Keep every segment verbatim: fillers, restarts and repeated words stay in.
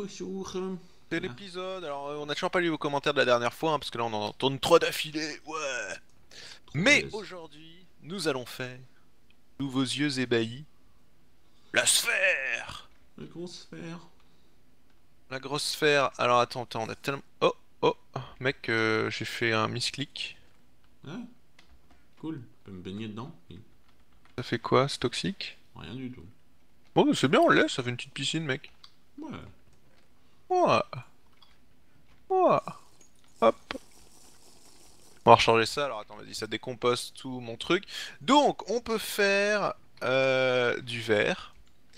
bonjour. C'est l'épisode, alors euh, on a toujours pas lu vos commentaires de la dernière fois, hein, parce que là on en tourne trois d'affilée, ouais. Trop Mais balèze. aujourd'hui, nous allons faire, sous vos yeux ébahis, la sphère. La grosse sphère. La grosse sphère, alors attends, attends, on a tellement... Oh, oh, mec, euh, j'ai fait un misclick. Ah, cool. Je peux me baigner dedans? Oui. Ça fait quoi, c'est toxique? Rien du tout. Bon, c'est bien, on le laisse, ça fait une petite piscine, mec. Ouais. Ouais, ouais, hop. On va recharger ça, alors attends, vas-y, ça décompose tout mon truc. Donc, on peut faire euh, du verre.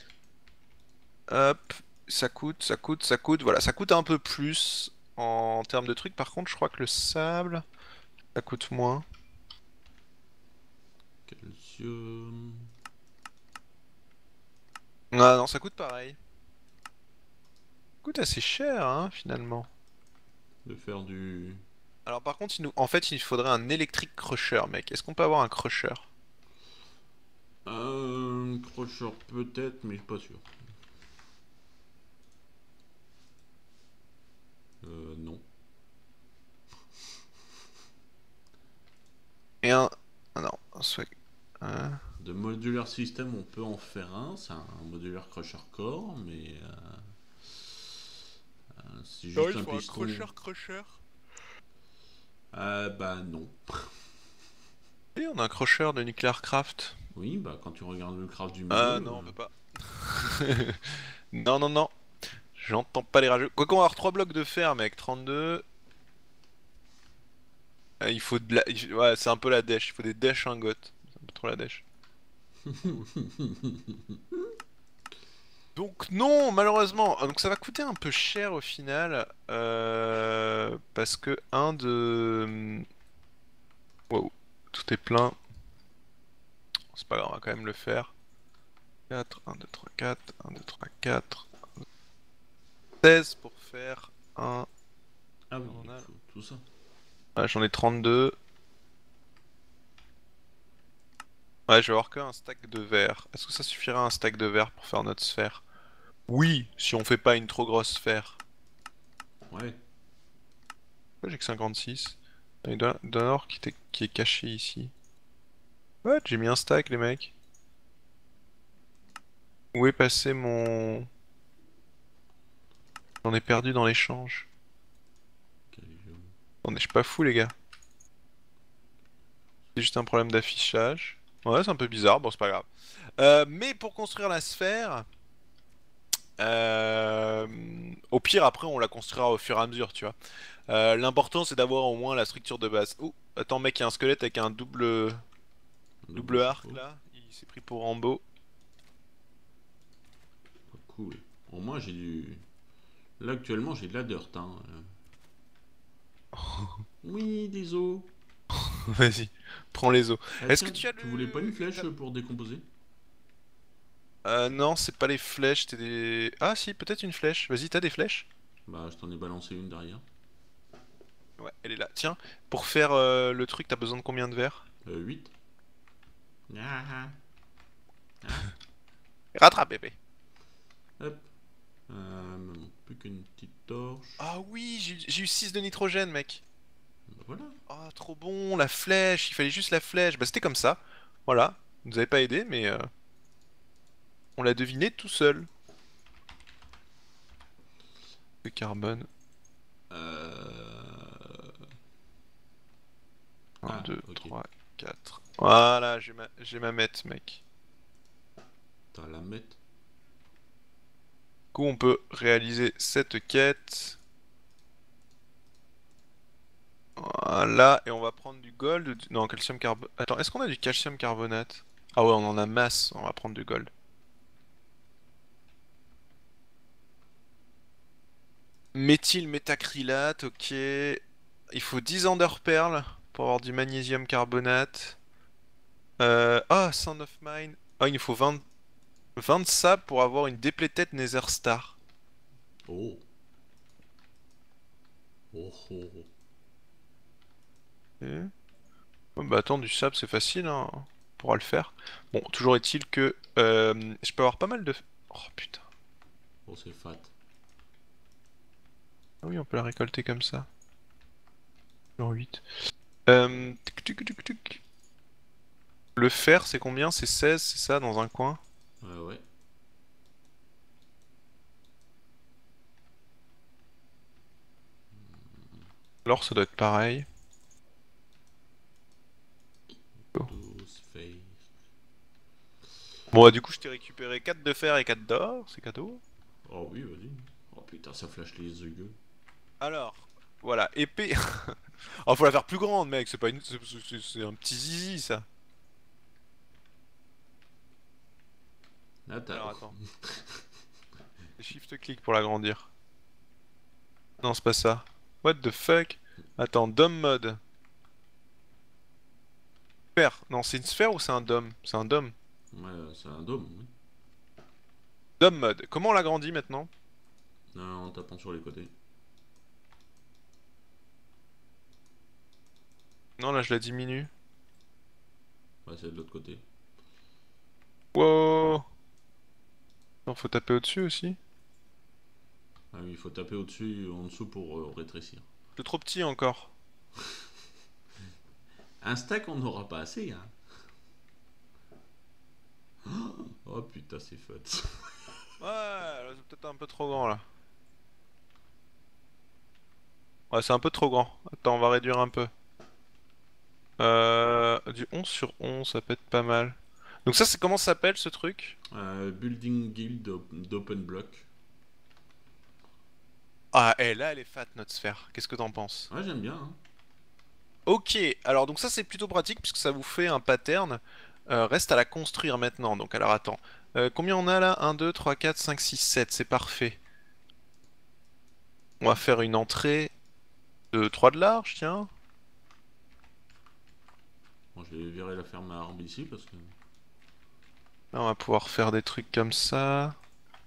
Hop, ça coûte, ça coûte, ça coûte. Voilà, ça coûte un peu plus en termes de trucs. Par contre, je crois que le sable, ça coûte moins. Calcium. Ah non, ça coûte pareil. Ça coûte assez cher, hein, finalement. De faire du... Alors par contre, il nous... en fait, il faudrait un électrique crusher, mec. Est-ce qu'on peut avoir un crusher? Un crusher peut-être, mais pas sûr. Euh, non. Et un... Ah non, un swag... hein. De modular system, on peut en faire un. C'est un modular crusher core, mais... euh, euh, c'est Non, juste il un faut un piston. crusher crusher. Ah bah non. Et on a un crusher de Nuclear Craft. Oui, bah quand tu regardes le craft du Ah milieu... non, on euh, peut pas. Non, non, non. J'entends pas les rageux. Quoi qu'on va avoir trois blocs de fer, mec. trente-deux. Ah, il faut de la... il- Ouais, c'est un peu la dèche. Il faut des dèches ingots. C'est un peu trop la dèche. Donc non, malheureusement. Ah, donc ça va coûter un peu cher au final. euh, Parce que un de... Wow, tout est plein. C'est pas grave, on va quand même le faire. quatre, un, deux, trois, quatre, un, deux, trois, quatre. seize pour faire un... Ah oui, On il a- faut tout ça. Ouais, j'en ai trente-deux. Ouais, je vais avoir qu'un stack de verre. Est-ce que ça suffira un stack de verre pour faire notre sphère? Oui, si on fait pas une trop grosse sphère. Ouais. Pourquoi j'ai que cinquante-six? Il y a d'un or qui, était- qui est caché ici. What? J'ai mis un stack, les mecs. Où est passé mon... J'en ai perdu dans l'échange. Calcium. Attendez, je suis pas fou, les gars. C'est juste un problème d'affichage. Ouais, c'est un peu bizarre, bon, c'est pas grave. Euh, mais pour construire la sphère... euh, Au pire, après, on la construira au fur et à mesure, tu vois. Euh, L'important, c'est d'avoir au moins la structure de base. Oh, attends, mec, il y a un squelette avec un double... Un double Double arc, chapeau. là. Il s'est pris pour Rambo. Ah, cool. Au moins j'ai du... Là actuellement j'ai de la dirt. Hein. euh. Oui, des os. Vas-y, prends les os. Ah Est-ce que tiens, tu as tu voulais pas une le... flèche t'as- pour décomposer? Euh, non, c'est pas les flèches, t'es des... Ah si, peut-être une flèche. Vas-y, t'as des flèches? Bah je t'en ai balancé une derrière. Ouais, elle est là. Tiens, pour faire euh, le truc, t'as besoin de combien de verres? Euh, huit. Ah, ah, ah. Rattrape, bébé. Hop. Euh, me manque plus qu'une petite torche. Ah oui, j'ai j'ai eu six de nitrogène, mec. Bah voilà. Ah, trop bon, la flèche. Il fallait juste la flèche. Bah, c'était comme ça. Voilà. Vous nous avez pas aidé, mais euh, on l'a deviné tout seul. Le carbone. Euh... Un, Ah, deux, ok. trois, quatre. Voilà, j'ai ma... j'ai ma mette, mec. T'as la mettre. Du coup, on peut réaliser cette quête. Voilà, et on va prendre du gold. du- Non, calcium carbonate. Attends, est-ce qu'on a du calcium carbonate? Ah ouais, on en a masse, on va prendre du gold. Méthyle métacrylate, ok. Il faut dix enderpearls pour avoir du magnésium carbonate. Euh... Ah, Sound of Mine. Ah, il nous faut vingt, vingt sable pour avoir une déplétette Nether Star. Oh. Oh, oh, oh. Ok. Ouais, bah attends, du sable c'est facile, hein. On pourra le faire. Bon, toujours est-il que euh, je peux avoir pas mal de... Oh putain. Oh, c'est fat. Ah oui, on peut la récolter comme ça. Genre huit. Euh... tuc, tuc, tuc, tuc. Le fer, c'est combien? C'est seize, c'est ça, dans un coin? Ouais, ouais. L'or, ça doit être pareil. Oh. douze, fer. Bon, bah, du coup, je t'ai récupéré quatre de fer et quatre d'or, c'est cadeau. Oh oui, vas-y. Oh putain, ça flash les yeux. Alors, voilà, épée. Oh, faut la faire plus grande, mec, c'est pas une... c'est c'est- c'est un petit zizi, ça. Là, t'as. Alors, attends. Shift-click pour l'agrandir. Non, c'est pas ça. What the fuck? Attends, dome mode. Sphère. Non, c'est une sphère ou c'est un dôme? C'est un dôme. Ouais, c'est un dôme, oui. Dome mode. Comment on l'agrandit maintenant? Non, en tapant sur les côtés. Non, là, je la diminue. Ouais, c'est de l'autre côté. Wow. Non, faut taper au-dessus aussi. Ah oui, il faut taper au-dessus et en dessous pour euh, rétrécir. C'est trop petit encore. Un stack, on n'aura pas assez, hein. Oh putain, c'est fun. Ouais, là, c'est peut-être un peu trop grand là. Ouais, c'est un peu trop grand. Attends, on va réduire un peu. Euh, du onze sur onze, ça peut être pas mal. Donc ça, c'est comment ça s'appelle ce truc? Euh, Building Guild d'Open Block. Ah, eh, là, elle est fat, notre sphère. Qu'est-ce que t'en penses? Ouais, j'aime bien, hein. Ok, alors donc ça, c'est plutôt pratique puisque ça vous fait un pattern. Euh, reste à la construire maintenant. Donc, alors attends. Euh, combien on a là? Un, deux, trois, quatre, cinq, six, sept. C'est parfait. On va faire une entrée de trois de large, tiens. Bon, je vais virer la ferme à arbre ici parce que. Là, on va pouvoir faire des trucs comme ça.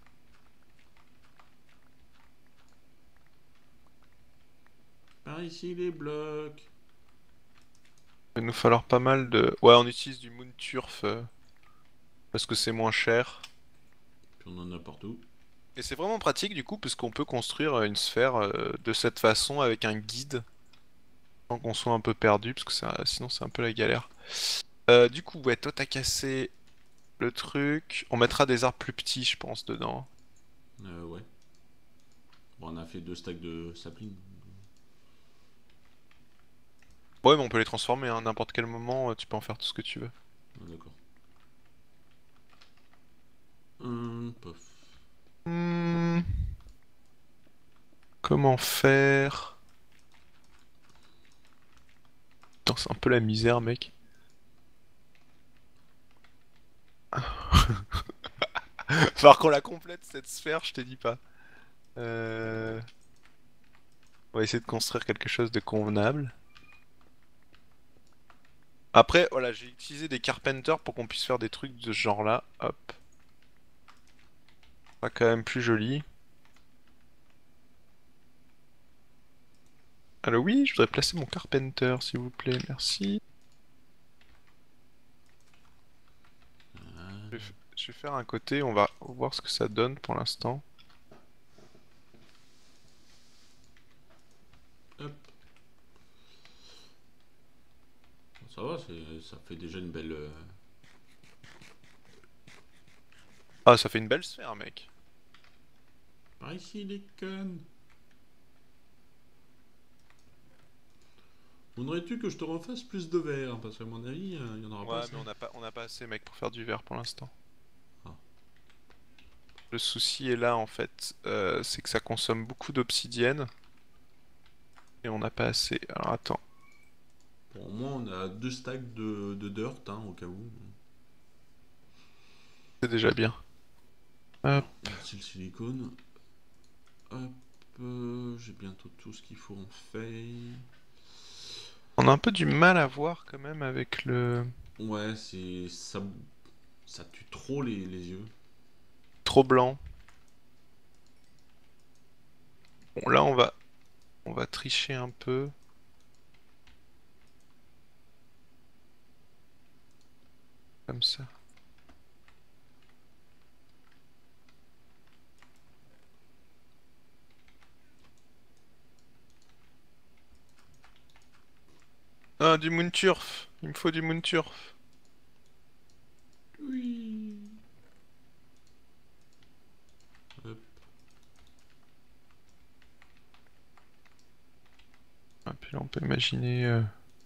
Par ici, les blocs. Il va nous falloir pas mal de... Ouais, on utilise du Moon Turf euh, parce que c'est moins cher. Puis on en a partout. Et c'est vraiment pratique du coup, puisqu'on peut construire euh, une sphère euh, de cette façon avec un guide, sans qu'on soit un peu perdu, parce que ça, sinon c'est un peu la galère. Euh, du coup, ouais, toi t'as cassé le truc. On mettra des arbres plus petits, je pense, dedans. Euh, ouais. Bon, on a fait deux stacks de sapling. Ouais, mais on peut les transformer, hein. N'importe quel moment, euh, tu peux en faire tout ce que tu veux. Ah, d'accord. Hum, pof. Hmm, comment faire? Putain, c'est un peu la misère, mec. Falloir qu'on la complète cette sphère, je te dis pas. Euh... On va essayer de construire quelque chose de convenable. Après, voilà, j'ai utilisé des carpenters pour qu'on puisse faire des trucs de ce genre-là. Hop. Pas quand même plus joli. Alors oui, je voudrais placer mon carpenter, s'il vous plaît, merci. Ah, Je vais, f- je vais faire un côté, on va voir ce que ça donne pour l'instant. hop. Ça va, c'est- ça fait déjà une belle. euh, Ah, ça fait une belle sphère, mec. Par ici, les connes. Voudrais-tu que je te refasse plus de verre? Parce qu'à mon avis, euh, il y en aura pas Ouais, assez. mais on n'a pas, on n'a pas assez, mec, pour faire du verre pour l'instant. Ah. Le souci est là, en fait. Euh, c'est que ça consomme beaucoup d'obsidienne. Et on n'a pas assez. Alors attends. Bon, au moins, on a deux stacks de, de dirt, hein, au cas où. C'est déjà bien. Hop. Merci le silicone. Hop. euh, J'ai bientôt tout ce qu'il faut en fait. On a un peu du mal à voir quand même avec le... Ouais, c'est. Ça, ça tue trop les, les yeux. Trop blanc. Bon, là, on va, on va tricher un peu. Comme ça. Ah, du moon turf. Il me faut du moon turf. Oui. Hop. Ah, puis là, on peut imaginer euh,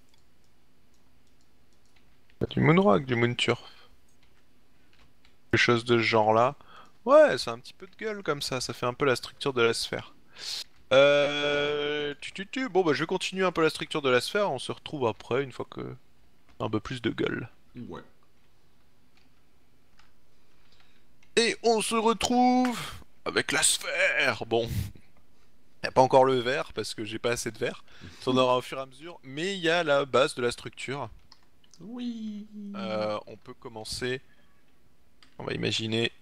du moonrock, du moon turf. Quelque chose de ce genre-là. Ouais, c'est un petit peu de gueule comme ça. Ça fait un peu la structure de la sphère. Euh... Tu, tu, tu. Bon, bah, je vais continuer un peu la structure de la sphère. On se retrouve après, une fois que... Un peu plus de gueule. Ouais. Et on se retrouve avec la sphère. Bon, y a pas encore le verre parce que j'ai pas assez de verre. Ça en aura au fur et à mesure. Mais il y a la base de la structure. Oui. Euh, on peut commencer. On va imaginer.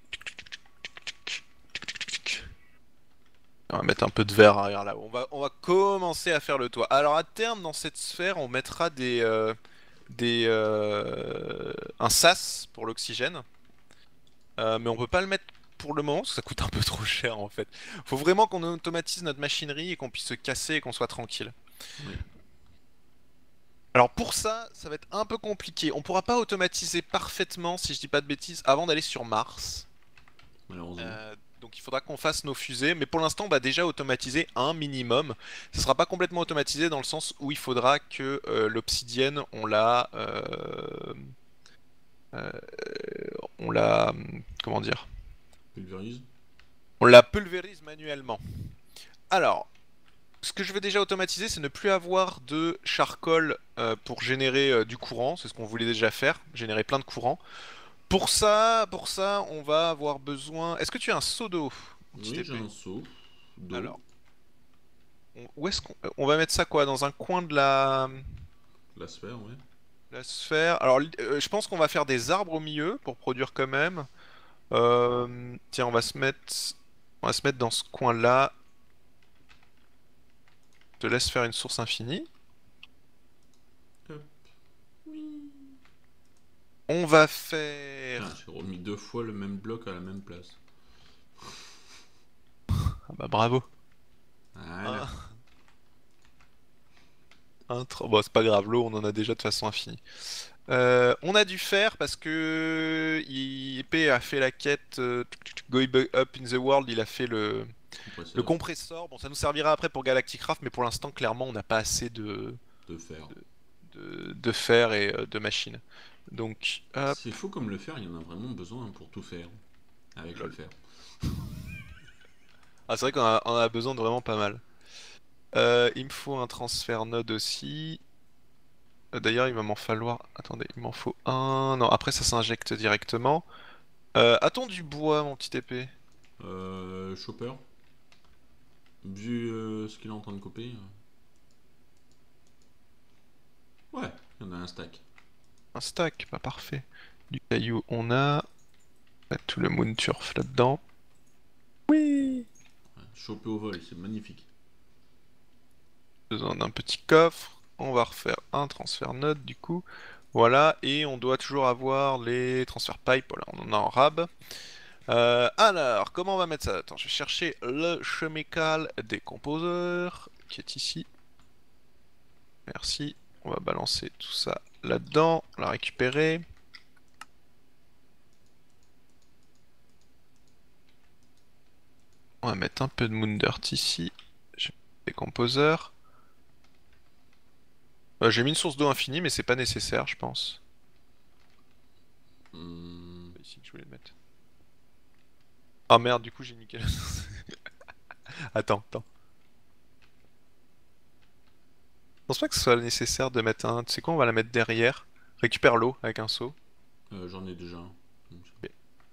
On va mettre un peu de verre arrière là. On va, on va commencer à faire le toit. Alors à terme, dans cette sphère, on mettra des, euh, des, euh, un sas pour l'oxygène. Euh, mais on peut pas le mettre pour le moment parce que ça coûte un peu trop cher en fait. Faut vraiment qu'on automatise notre machinerie et qu'on puisse se casser et qu'on soit tranquille. Oui. Alors pour ça, ça va être un peu compliqué. On pourra pas automatiser parfaitement, si je dis pas de bêtises, avant d'aller sur Mars. Malheureusement. Euh, donc il faudra qu'on fasse nos fusées, mais pour l'instant on va déjà automatiser un minimum. Ce sera pas complètement automatisé dans le sens où il faudra que euh, l'obsidienne, on la, euh, euh, on la, comment dire, Pulvérise. on la pulvérise manuellement. Alors, ce que je vais déjà automatiser, c'est ne plus avoir de charcoal euh, pour générer euh, du courant. C'est ce qu'on voulait déjà faire, générer plein de courant. Pour ça, pour ça, on va avoir besoin. Est-ce que tu as un seau d'eau, mon petit Oui, j'ai épée? un seau d'eau. Alors, on- où est-ce qu'on euh, on va mettre ça quoi? Dans un coin de la, La sphère, ouais. la sphère. Alors, li- euh, je pense qu'on va faire des arbres au milieu pour produire quand même. Euh, Tiens, on va se mettre, on va se mettre dans ce coin-là. Je te laisse faire une source infinie. Hop. Oui. On va Putain, faire. j'ai remis deux fois le même bloc à la même place. Ah bah bravo. Voilà. Un, un tro- Bon, c'est pas grave, l'eau, on en a déjà de façon infinie. Euh, on a dû faire parce que I P a fait la quête euh, Going Up in the World, il a fait le, le Compresseur. compresseur. Bon, ça nous servira après pour Galactic Craft, mais pour l'instant, clairement, on n'a pas assez de, De fer. de, de fer et euh, de machines. Donc, hop, C'est faux comme le fer, il y en a vraiment besoin pour tout faire. Avec le lol. fer. Ah, c'est vrai qu'on a, on a besoin de vraiment pas mal. Euh, il me faut un transfert node aussi. Euh, D'ailleurs, il va m'en falloir. Attendez, il m'en faut un. Non, après, ça s'injecte directement. Euh, a-t-on du bois, mon petit épée? Euh, Chopper. Vu euh, ce qu'il est en train de couper. euh, Ouais, il y en a un stack. Un stack, pas parfait. Du caillou, on a. Mettre tout le moon turf là-dedans. Oui! Ouais, choper au vol, c'est magnifique. Besoin d'un petit coffre. On va refaire un transfert node du coup. Voilà, et on doit toujours avoir les transferts pipe. Voilà, on en a en rab. Euh, alors, comment on va mettre ça? Attends, je vais chercher le chemical décomposer qui est ici. Merci. On va balancer tout ça là-dedans, la récupérer. On va mettre un peu de moon dirt ici. J'ai décomposer. Euh, j'ai mis une source d'eau infinie, mais c'est pas nécessaire, je pense. Hum, C'est ici que je voulais le mettre. Ah merde, du coup j'ai niqué la source. Attends, attends. Je pense pas que ce soit nécessaire de mettre un. Tu sais quoi, on va la mettre derrière. Récupère l'eau avec un seau. euh, J'en ai déjà un. Donc, Ok.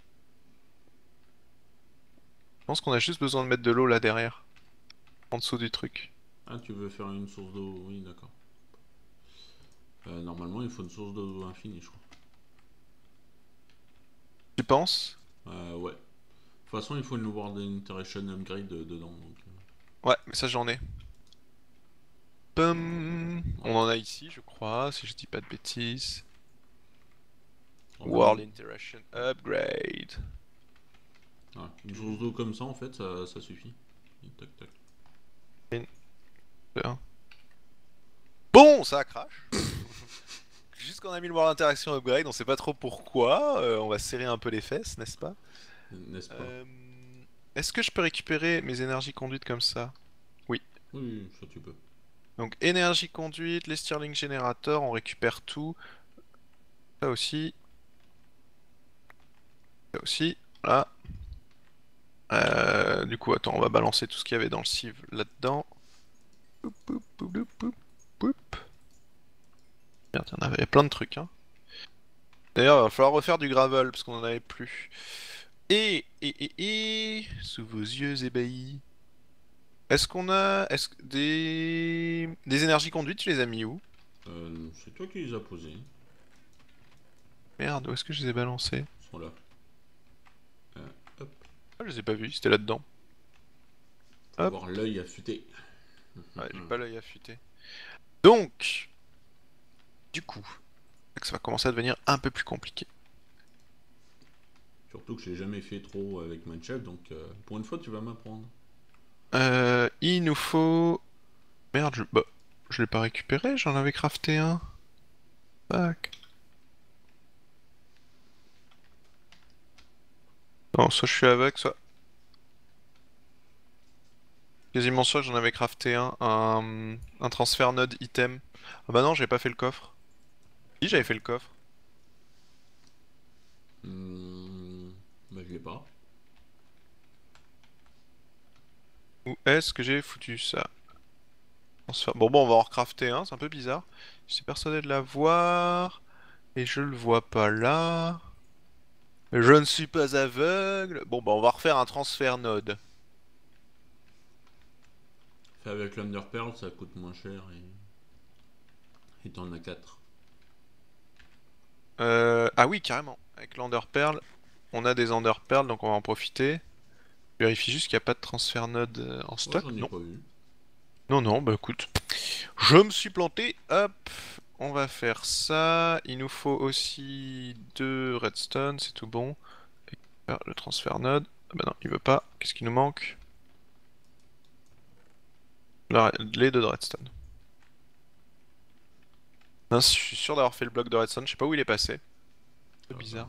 Je pense qu'on a juste besoin de mettre de l'eau là derrière. En dessous du truc. ah, tu veux faire une source d'eau? Oui, d'accord. Euh, normalement, il faut une source d'eau infinie, je crois. Tu penses? Euh, ouais. De toute façon, il faut une World Iteration Upgrade euh, dedans. Donc, Ouais, mais ça j'en ai. Pum. euh, On ouais. en a ici, je crois, si je dis pas de bêtises. World Normalement, Interaction Upgrade. ouais. Une source d'eau comme ça, en fait, ça, ça suffit. Et tac, tac. Une, deux, un. Bon, ça crache. Juste qu'on a mis le World Interaction Upgrade, on sait pas trop pourquoi. euh, on va serrer un peu les fesses, n'est-ce pas? N'est-ce pas? Euh, Est-ce que je peux récupérer mes énergies conduites comme ça? Oui. Oui, ça tu peux. Donc énergie conduite, les Stirling Generator, on récupère tout. Ça aussi. Ça aussi. Là. Euh, du coup, attends, on va balancer tout ce qu'il y avait dans le sieve là-dedans. Poup, poup, poup, poup, poup, poup. Merde, il y en avait plein de trucs, hein. D'ailleurs, il va falloir refaire du gravel parce qu'on en avait plus. Et, et, et, et, sous vos yeux ébahis. Est-ce qu'on a est-ce que- des des énergies conduites, tu les as mis où? Euh, c'est toi qui les as posés. Merde, où est-ce que je les ai balancés? Ils sont là. Euh, hop. Ah, je les ai pas vus, c'était là-dedans. Faut Hop. avoir l'œil affûté. Ouais, j'ai pas l'œil affûté. Donc, du coup, ça va commencer à devenir un peu plus compliqué. Surtout que je l'ai jamais fait trop avec Manchef, donc euh, pour une fois tu vas m'apprendre. Euh, il nous faut... Merde, je... Bah, je l'ai pas récupéré, j'en avais crafté un. Fuck. Non, soit je suis avec, soit... Quasiment sûr que j'en avais crafté un, un, un transfert node item. Ah bah non, j'ai pas fait le coffre. Si, j'avais fait le coffre. Hmm, bah je l'ai pas. Où est-ce que j'ai foutu ça? Transfert- Bon, bon, on va en recrafter un, c'est un peu bizarre. J'étais persuadé de l'avoir, et je le vois pas là. Je ne suis pas aveugle. Bon, bah on va refaire un transfert node. Fait avec l'Underpearl, ça coûte moins cher et. Et t'en as quatre. Euh... Ah oui, carrément. Avec l'Enderpearl, on a des Enderpearl, donc on va en profiter. Je vérifie juste qu'il n'y a pas de transfert node euh, en Oh, stock. j'en ai Non. pas vu. Non, non, bah écoute. Je me suis planté. Hop. On va faire ça. Il nous faut aussi deux redstone, c'est tout bon. Et faire le transfert node. Ah bah non, il veut pas. Qu'est-ce qui nous manque? La- Les deux de redstone. Mince, je suis sûr d'avoir fait le bloc de redstone. Je sais pas où il est passé. C'est Ah bizarre. bah.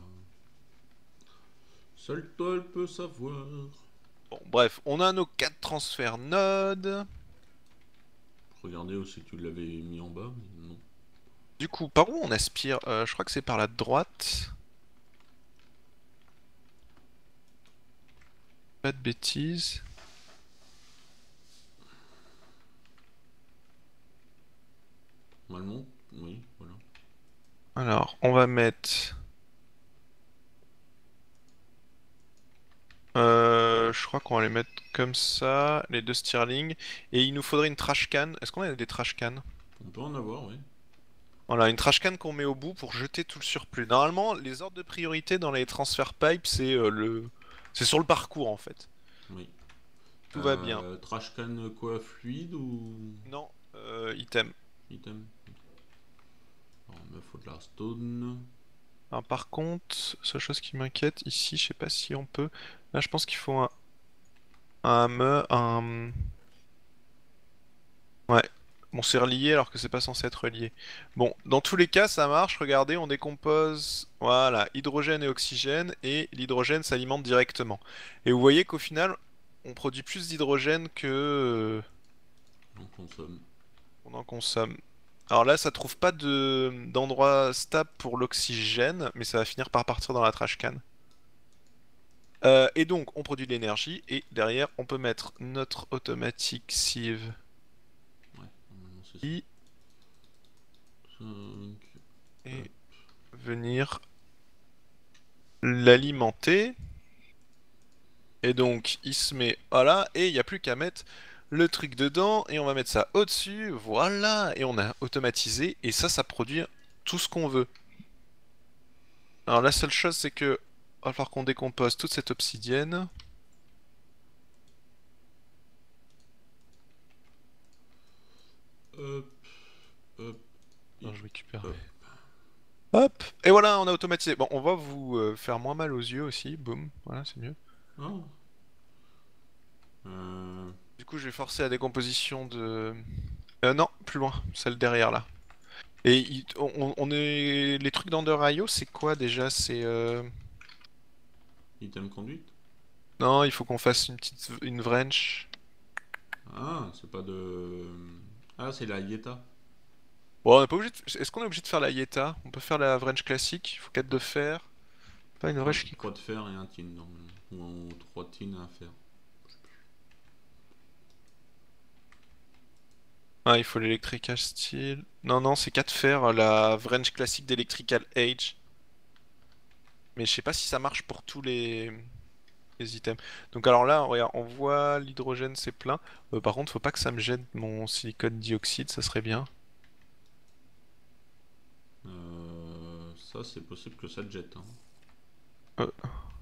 Seul toi le peut savoir. Bon, bref, on a nos quatre transferts nodes. Regardez aussi que tu l'avais mis en bas, mais non. Du coup, par où on aspire? Euh, Je crois que c'est par la droite. Pas de bêtises. Normalement, oui, voilà. Alors, on va mettre... Euh, je crois qu'on va les mettre comme ça, les deux Stirling. Et il nous faudrait une trash can. Est-ce qu'on a des trash cans? On peut en avoir, oui. Voilà, une trash can qu'on met au bout pour jeter tout le surplus. Normalement, les ordres de priorité dans les transfer pipes, c'est euh, le... c'est sur le parcours en fait. Oui. Tout va bien. Euh, trash can quoi, fluide ou Non, euh, item. item? Alors, il me faut de la stone. Alors, par contre, seule chose qui m'inquiète ici, je sais pas si on peut. Là, je pense qu'il faut un, un hammer, un. Ouais. Bon, c'est relié alors que c'est pas censé être relié. Bon, dans tous les cas, ça marche. Regardez, on décompose, voilà, hydrogène et oxygène, et l'hydrogène s'alimente directement. Et vous voyez qu'au final, on produit plus d'hydrogène que euh, On consomme. on en consomme. Alors là, ça trouve pas de d'endroit stable pour l'oxygène, mais ça va finir par partir dans la trash can. Euh, et donc, on produit de l'énergie, et derrière, on peut mettre notre automatique sieve Ouais, normalement c'est ça. I cinq. et venir l'alimenter. Et donc, il se met, voilà, et il n'y a plus qu'à mettre le truc dedans, et on va mettre ça au-dessus, voilà, et on a automatisé, et ça, ça produit tout ce qu'on veut. Alors la seule chose, c'est que va falloir qu'on décompose toute cette obsidienne. Hop, hop, Non, je récupère. hop. Hop! Et voilà, on a automatisé. Bon, on va vous euh, faire moins mal aux yeux aussi. Boum, voilà, c'est mieux. Oh. Euh, Du coup, je vais forcer la décomposition de... Euh, non, plus loin, celle derrière là. Et il- on, on est... les trucs d'Under I O, c'est quoi déjà? C'est... euh, Item conduite? Non, il faut qu'on fasse une petite... une wrench. Ah, c'est pas de... Ah, c'est la Yeta. Bon, on est pas obligé de... Est-ce qu'on est obligé de faire la Yeta? On peut faire la wrench classique, il faut quatre de fer. Pas une Trois, wrench qui trois coûte. de fer et un tin, normalement. Ou trois tins à faire. Ah, il faut l'Electrical Steel. Non, non, c'est quatre fers, la wrench classique d'Electrical Age. Mais je sais pas si ça marche pour tous les... les items. Donc alors là, regarde, on voit l'hydrogène, c'est plein. Euh, par contre, faut pas que ça me gêne mon silicone dioxyde, ça serait bien. Euh, ça, c'est possible que ça te jette. Hein. Euh,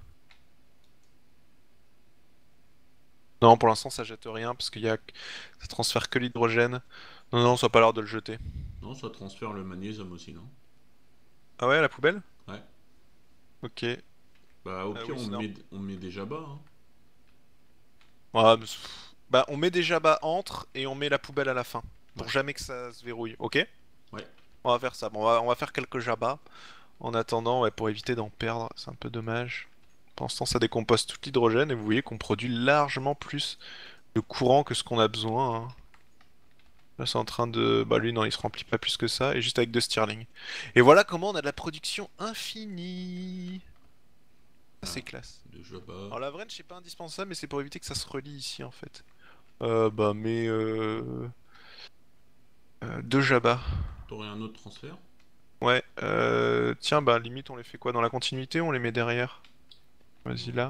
Non, pour l'instant, ça jette rien parce qu'il y a... ça transfère que l'hydrogène. Non, non, ça a pas l'air de le jeter. Non, ça transfère le magnésium aussi, non? Ah ouais, à la poubelle? Ouais. Ok. Euh, Bah, au pire, oui, on c'est normal. met, on met déjà bas. Hein. Ouais, mais c'est- bah, on met déjà bas entre et on met la poubelle à la fin. Ouais. Pour jamais que ça se verrouille, ok? Ouais. On va faire ça. Bon, on va, on va faire quelques jabas. En attendant, ouais, pour éviter d'en perdre, c'est un peu dommage. Pendant ce temps, ça décompose tout l'hydrogène et vous voyez qu'on produit largement plus de courant que ce qu'on a besoin. Hein. Là, c'est en train de... Bah lui, non, il se remplit pas plus que ça, et juste avec de Stirling. Et voilà comment on a de la production infinie. Ça, Ah, c'est classe. déjà bas. Alors la wrench, c'est pas indispensable, mais c'est pour éviter que ça se relie ici, en fait. Euh, bah, mais... Euh... euh, deux jabas. T'aurais un autre transfert? Ouais, euh... Tiens, bah, limite, on les fait quoi? Dans la continuité, on les met derrière? Vas-y, Ouais. là.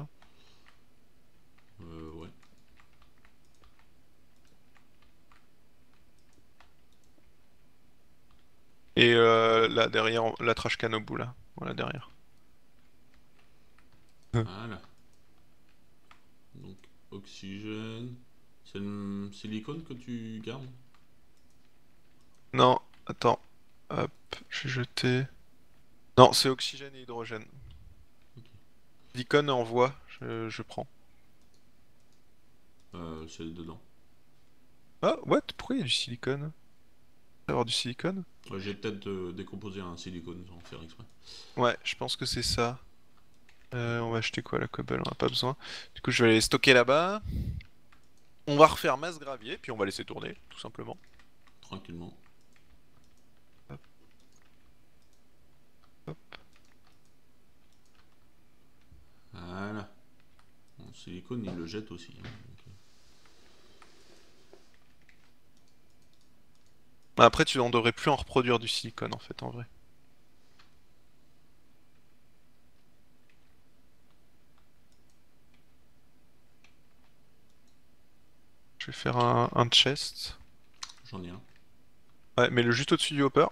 Euh, ouais. Et euh, là, derrière, la trash can au bout, là. Voilà, derrière. Voilà. Donc, oxygène. C'est le silicone que tu gardes? Non, attends. Hop, j'ai jeté... Non, c'est oxygène et hydrogène. Ok. Silicone envoie, je, je prends. Euh, c'est dedans. Ah, what? Pourquoi il y a du silicone? Avoir du silicone? Ouais, j'ai peut-être euh, décomposé un silicone sans faire exprès. Ouais, je pense que c'est ça. Euh, on va acheter quoi, la cobble? On a pas besoin. Du coup, je vais aller stocker là-bas. On va refaire masse gravier, puis on va laisser tourner, tout simplement. Tranquillement. Hop, hop. Voilà. Bon, silicone, il le jette aussi. Hein, donc, euh, Après, tu en devrais plus en reproduire du silicone, en fait, en vrai. Je vais faire un, un chest. j'en ai un. Ouais, mais le juste au-dessus du hopper.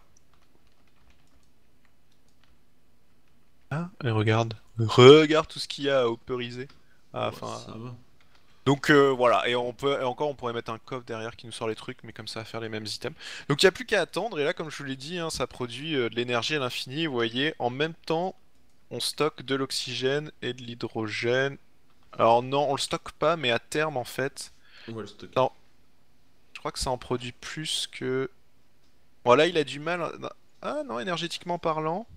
Ah, et regarde. Regarde tout ce qu'il y a à hopperiser. Ah, Ouais, enfin... ça va. Donc euh, voilà, et on peut et encore on pourrait mettre un coffre derrière qui nous sort les trucs, mais comme ça à faire les mêmes items. Donc il n'y a plus qu'à attendre, et là comme je vous l'ai dit, hein, ça produit euh, de l'énergie à l'infini, vous voyez, en même temps on stocke de l'oxygène et de l'hydrogène. Alors non, on le stocke pas, mais à terme en fait, On va le stocker. non, je crois que ça en produit plus que... Voilà, il a du mal... Ah non, énergétiquement parlant...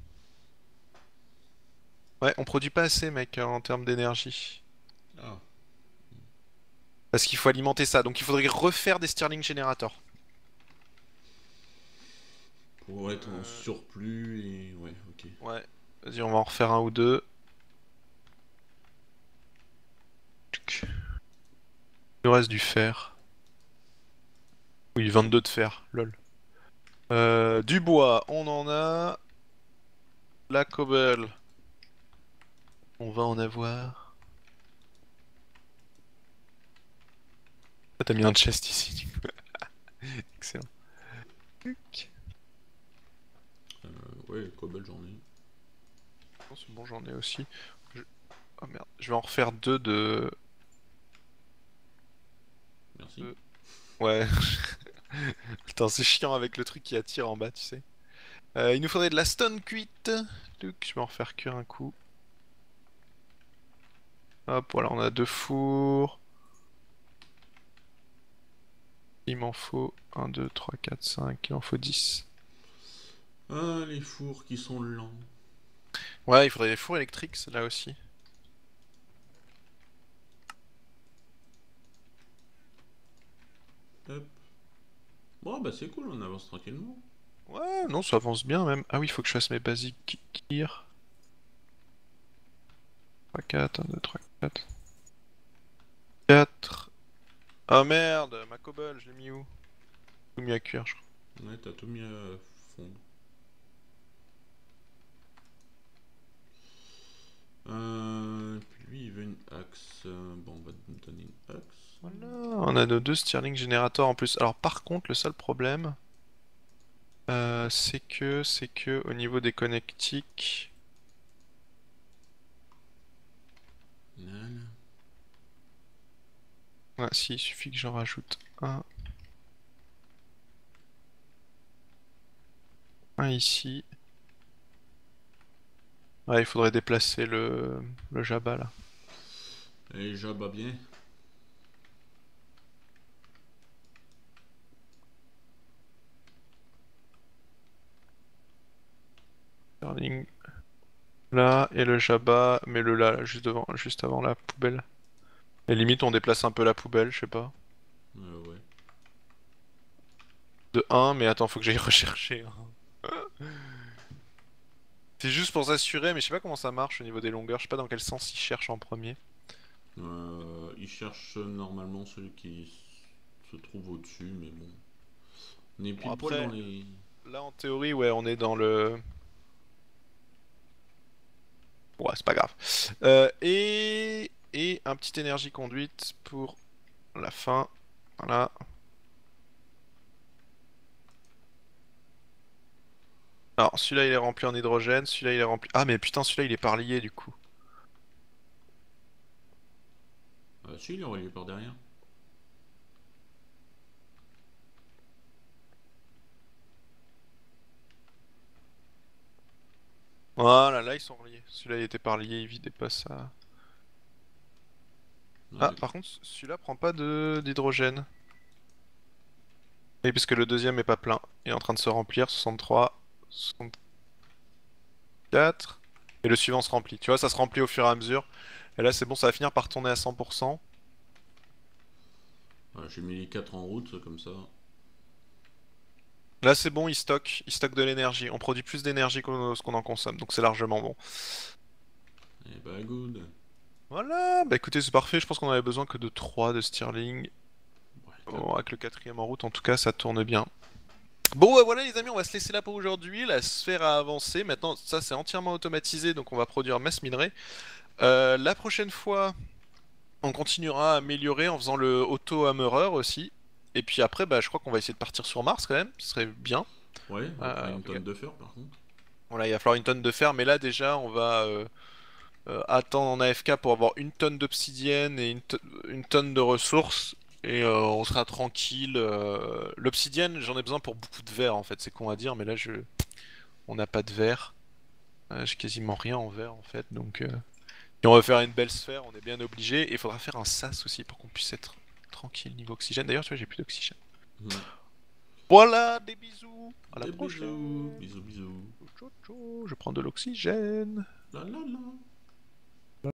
Ouais, on produit pas assez mec, hein, en termes d'énergie. Ah, Parce qu'il faut alimenter ça, donc il faudrait refaire des Stirling Generators. pour être en Euh... surplus et... Ouais, ok. Ouais, vas-y, on va en refaire un ou deux. Il nous reste du fer. Oui, vingt-deux de fer, lol. Euh, du bois, on en a. La cobble, on va en avoir. Ah, t'as mis un chest ici, du coup. Excellent. Euh, ouais, cobble, j'en ai. Non, c'est bon, j'en ai aussi. Je... Oh merde, je vais en refaire deux de... Merci. de- Ouais. Putain, c'est chiant avec le truc qui attire en bas, tu sais. Euh, il nous faudrait de la stone cuite. Donc, je vais en refaire cuire un coup. Hop, voilà, on a deux fours. Il m'en faut un, deux, trois, quatre, cinq, il m'en faut dix. Ah, les fours qui sont lents. Ouais, il faudrait des fours électriques là aussi. Hop. Bon, bah c'est cool, on avance tranquillement. Ouais, non, ça avance bien même. Ah oui, il faut que je fasse mes basiques gear. trois, quatre, un, deux, trois, quatre. quatre. Ah merde, ma cobble, je l'ai mis où? Tout mis à cuire, je crois. Ouais, t'as tout mis à fond. Euh, puis lui, il veut une axe. Euh, Bon, on va te donner une axe. Voilà, on a nos deux Stirling Generator en plus. Alors par contre, le seul problème, euh, c'est que, c'est que au niveau des connectiques, Voilà. ouais, si, il suffit que j'en rajoute un, un ici. Ouais, il faudrait déplacer le, le Jabba là. Et Jabba bien. Stirling là et le Jabba, mais le là, là, juste devant, juste avant la poubelle. Et limite, on déplace un peu la poubelle, je sais pas. Euh, ouais. De un, mais attends, faut que j'aille rechercher. Hein. C'est juste pour s'assurer, mais je sais pas comment ça marche au niveau des longueurs. Je sais pas dans quel sens ils cherchent en premier. Euh, il cherche normalement celui qui se trouve au-dessus, mais bon. On est Bon, pile poil dans après, les. là en théorie, ouais, on est dans le. Ouais, c'est pas grave. Euh, et... et un petit énergie conduite pour la fin. Voilà. Alors, celui-là il est rempli en hydrogène, celui-là il est rempli. Ah, mais putain, celui-là il est par lié du coup. Ah, si, il est relié par derrière. Voilà, là ils sont reliés. Celui-là il était par lié, il vidait pas ça. Ah, Ah, par d'accord. contre, celui-là prend pas de d'hydrogène. Oui, parce que le deuxième est pas plein. Il est en train de se remplir, soixante-trois, soixante-quatre. Et le suivant se remplit. Tu vois, ça se remplit au fur et à mesure. Et là, c'est bon, ça va finir par tourner à cent pour cent. Ah, j'ai mis les quatre en route, comme ça. Là, c'est bon, il stocke. Il stocke de l'énergie. On produit plus d'énergie que ce qu'on en consomme. Donc, c'est largement bon. Et bah, good. Voilà, bah écoutez, c'est parfait. Je pense qu'on avait besoin que de trois de Stirling. Ouais, top. Bon, avec le quatrième en route, en tout cas, ça tourne bien. Bon, bah voilà, les amis, on va se laisser là pour aujourd'hui. La sphère a avancé. Maintenant, ça, c'est entièrement automatisé. Donc, on va produire masse minerai. Euh, la prochaine fois. On continuera à améliorer en faisant le auto-hammerer aussi. Et puis après, bah, je crois qu'on va essayer de partir sur Mars quand même, ce serait bien. Ouais, après Euh, une tonne de fer, par contre. voilà, il va falloir une tonne de fer, mais là déjà, on va euh, euh, attendre en A F K pour avoir une tonne d'obsidienne et une, to- une tonne de ressources. Et euh, on sera tranquille. euh. L'obsidienne, j'en ai besoin pour beaucoup de verre en fait, c'est con à dire, mais là, je... on n'a pas de verre. Euh, J'ai quasiment rien en verre en fait, donc... euh, Si on veut faire une belle sphère, on est bien obligé. Et il faudra faire un sas aussi pour qu'on puisse être tranquille niveau oxygène. D'ailleurs, tu vois, j'ai plus d'oxygène. Mhm. Voilà, des bisous. À la Des bisous. prochaine. Bisous, bisous. Ciao, ciao, je prends de l'oxygène. La la la.